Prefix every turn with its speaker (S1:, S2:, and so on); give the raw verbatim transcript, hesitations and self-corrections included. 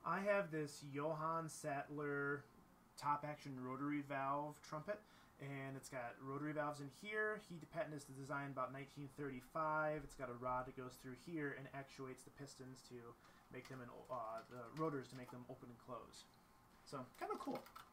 S1: I have this Johann Sattler top action rotary valve trumpet, and it's got rotary valves in here. He patented this design about nineteen thirty-five. It's got a rod that goes through here and actuates the pistons to make them, in, uh, the rotors to make them open and close. So kind of cool.